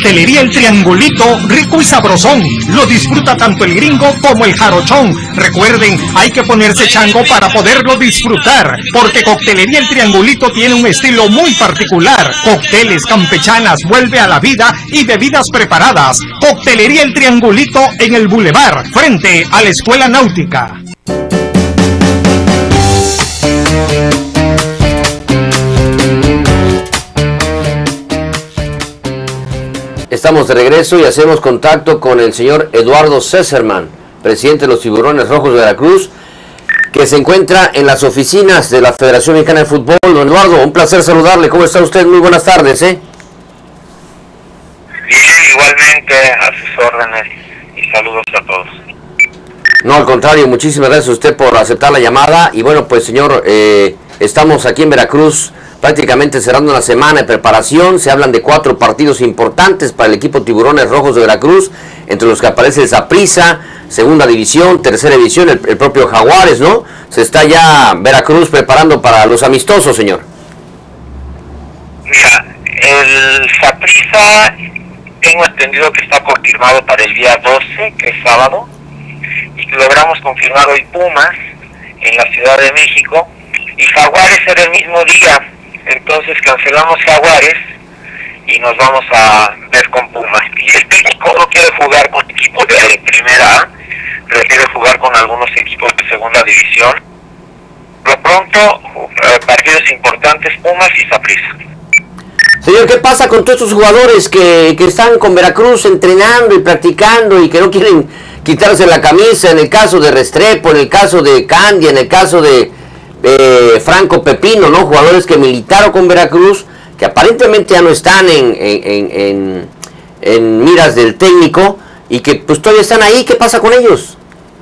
Coctelería El Triangulito, rico y sabrosón. Lo disfruta tanto el gringo como el jarochón. Recuerden, hay que ponerse chango para poderlo disfrutar, porque Coctelería El Triangulito tiene un estilo muy particular. Cócteles, campechanas, vuelve a la vida y bebidas preparadas. Coctelería El Triangulito en el Boulevard, frente a la Escuela Náutica. Estamos de regreso y hacemos contacto con el señor Eduardo Cesarman, presidente de los Tiburones Rojos de Veracruz, que se encuentra en las oficinas de la Federación Mexicana de Fútbol. Don Eduardo, un placer saludarle. ¿Cómo está usted? Muy buenas tardes, Bien, igualmente, a sus órdenes, y saludos a todos. No, al contrario, muchísimas gracias a usted por aceptar la llamada. Y bueno, pues señor, estamos aquí en Veracruz, prácticamente cerrando una semana de preparación. Se hablan de 4 partidos importantes para el equipo Tiburones Rojos de Veracruz, entre los que aparece el Saprissa, Segunda División, Tercera División, el propio Jaguares, ¿no? Se está ya Veracruz preparando para los amistosos, señor. Mira, el Saprissa, tengo entendido que está confirmado para el día 12, que es sábado, y logramos confirmar hoy Pumas en la Ciudad de México, y Jaguares era el mismo día. Entonces cancelamos Jaguares y nos vamos a ver con Pumas. Y el técnico no quiere jugar con equipos de primera A, prefiere jugar con algunos equipos de segunda división. Por lo pronto, partidos importantes, Pumas y Saprissa. Señor, ¿qué pasa con todos estos jugadores que están con Veracruz entrenando y practicando y que no quieren quitarse la camisa? En el caso de Restrepo, en el caso de Candia, en el caso de Franco Pepino, ¿no? Jugadores que militaron con Veracruz, que aparentemente ya no están en miras del técnico y que pues todavía están ahí. ¿Qué pasa con ellos?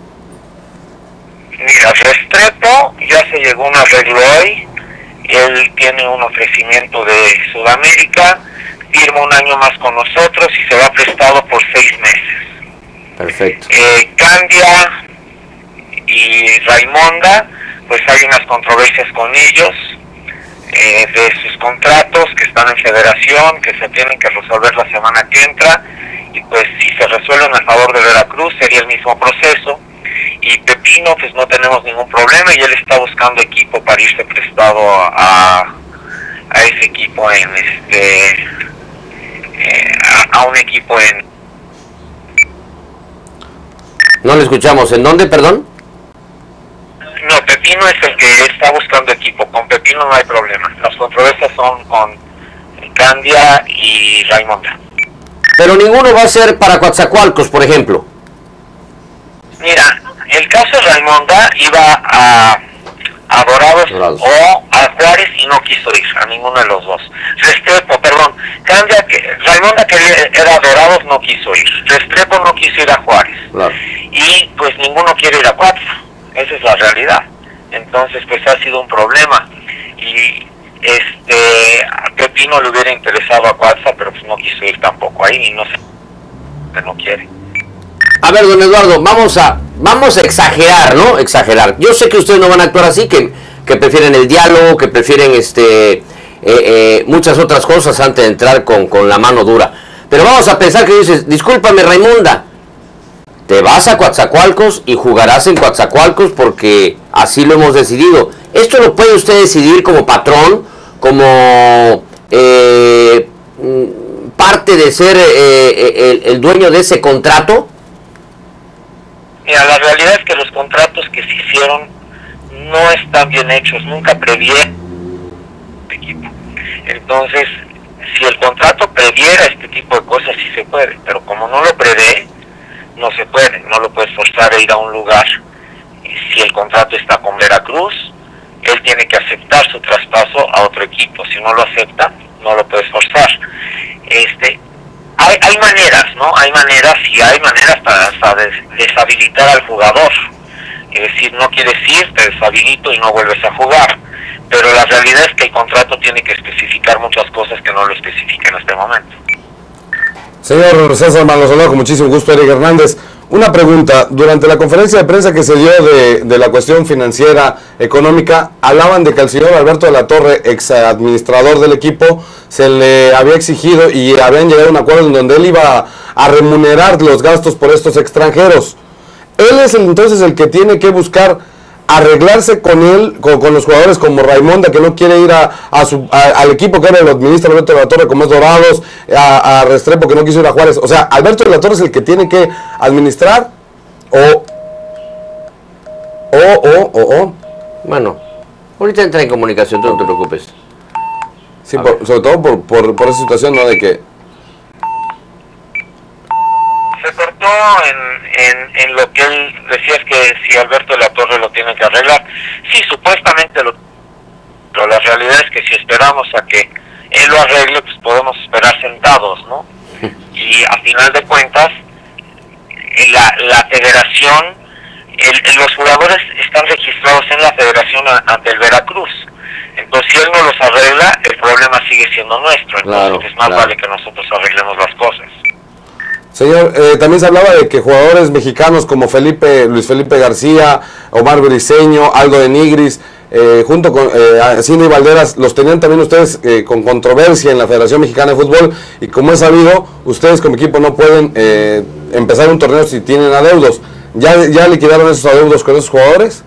Mira, Restrepo ya se llegó a un arreglo hoy. Él tiene un ofrecimiento de Sudamérica, firma un año más con nosotros y se va prestado por 6 meses. Perfecto. Candia y Raimonda, pues hay unas controversias con ellos, de sus contratos que están en federación, que se tienen que resolver la semana que entra, y pues si se resuelven a favor de Veracruz sería el mismo proceso. Y Pepino, pues no tenemos ningún problema, y él está buscando equipo para irse prestado a ese equipo a un equipo en... No le escuchamos. ¿En dónde, perdón? No, Pepino es el que está buscando equipo. Con Pepino no hay problema. Las controversias son con Candia y Raimonda. Pero ninguno va a ser para Coatzacoalcos, por ejemplo. Mira, el caso de Raimonda iba a Dorados o a Juárez y no quiso ir a ninguno de los dos. Restrepo, perdón, Candia, Raimonda que era Dorados no quiso ir. Restrepo no quiso ir a Juárez. Claro. Y pues ninguno quiere ir a Cuatza. Esa es la realidad. Entonces pues ha sido un problema, y a Pepino le hubiera interesado a Cuatza, pero pues no quiso ir tampoco ahí, y no sé, que no quiere. A ver, don Eduardo, vamos a exagerar, ¿no? Exagerar. Yo sé que ustedes no van a actuar así, que prefieren el diálogo, que prefieren muchas otras cosas antes de entrar con la mano dura. Pero vamos a pensar que dices, discúlpame, Raimonda, te vas a Coatzacoalcos y jugarás en Coatzacoalcos porque así lo hemos decidido. ¿Esto lo puede usted decidir como patrón, como parte de ser el dueño de ese contrato? Mira, la realidad es que los contratos que se hicieron no están bien hechos, nunca previeron este equipo. Entonces, si el contrato previera este tipo de cosas, sí se puede, pero como no lo prevé, no se puede, no lo puedes forzar a ir a un lugar. Si el contrato está con Veracruz, él tiene que aceptar su traspaso a otro equipo. Si no lo acepta, no lo puedes forzar. Hay maneras, ¿no? Hay maneras para hasta deshabilitar al jugador. Es decir, no quieres ir, te deshabilito y no vuelves a jugar. Pero la realidad es que el contrato tiene que especificar muchas cosas que no lo especifica en este momento. Señor Cesarman, lo saludo con muchísimo gusto, Eric Hernández. Una pregunta, durante la conferencia de prensa que se dio de la cuestión financiera, económica, hablaban de que al señor Alberto de la Torre, ex administrador del equipo, se le había exigido y habían llegado a un acuerdo en donde él iba a remunerar los gastos por estos extranjeros. Él es entonces el que tiene que buscar arreglarse con él, con los jugadores como Raimonda, que no quiere ir al equipo que ahora lo administra Alberto de la Torre, como es Dorados, a Restrepo, que no quiso ir a Juárez. O sea, Alberto de la Torre es el que tiene que administrar Bueno, ahorita entra en comunicación, tú no te preocupes. Sí, sobre todo por esa situación, ¿no? De que se cortó en lo que él decía, es que si Alberto de la Torre lo tiene que arreglar. Sí, supuestamente pero la realidad es que si esperamos a que él lo arregle, pues podemos esperar sentados, ¿no? Y a final de cuentas, la federación, los jugadores están registrados en la federación ante el Veracruz. Entonces, si él no los arregla, el problema sigue siendo nuestro. Entonces, es más vale que nosotros arreglemos las cosas. Señor, también se hablaba de que jugadores mexicanos como Luis Felipe García, Omar Briceño, Aldo de Nigris, junto con Cindy Valderas, los tenían también ustedes con controversia en la Federación Mexicana de Fútbol, y como es sabido, ustedes como equipo no pueden empezar un torneo si tienen adeudos. ¿Ya liquidaron esos adeudos con esos jugadores?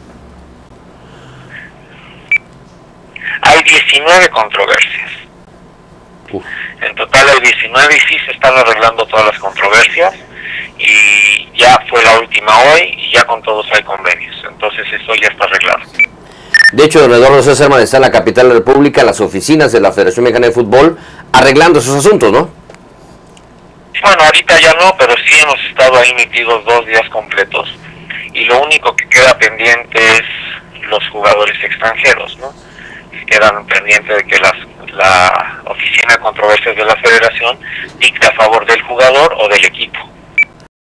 Hay 19 controversias. En total hay 19 y sí se están arreglando todas las controversias, y ya fue la última hoy y ya con todos hay convenios, entonces eso ya está arreglado. De hecho, don Eduardo César está en la capital de la República, las oficinas de la Federación Mexicana de Fútbol, arreglando esos asuntos, ¿no? Bueno, ahorita ya no, pero sí hemos estado ahí metidos 2 días completos, y lo único que queda pendiente es los jugadores extranjeros, ¿no? Quedan pendientes de que la oficina de controversias de la federación dicte a favor del jugador o del equipo.